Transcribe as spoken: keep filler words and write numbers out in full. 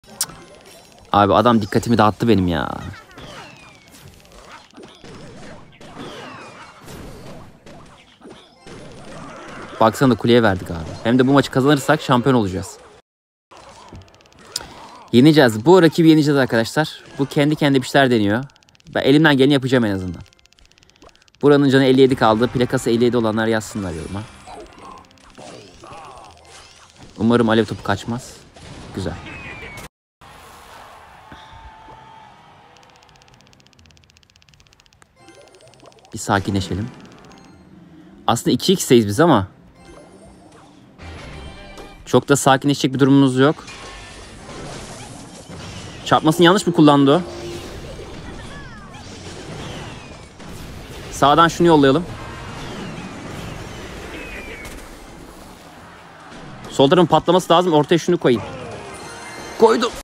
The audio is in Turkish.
Abi adam dikkatimi dağıttı benim ya. Baksana kuleye verdik abi. Hem de bu maçı kazanırsak şampiyon olacağız. Yeneceğiz. Bu rakibi yeneceğiz arkadaşlar. Bu kendi kendi bir şeyler deniyor. Ben elimden geleni yapacağım en azından. Buranın canı elli yedi kaldı. Plakası elli yedi olanlar yazsınlar yoruma. Umarım alev topu kaçmaz. Güzel. Bir sakinleşelim. Aslında iki x'teyiz biz ama çok da sakinleşecek bir durumumuz yok. Çarpmasını yanlış mı kullandı o? Sağdan şunu yollayalım. Sol tarafın patlaması lazım. Ortaya şunu koyayım. Koydum.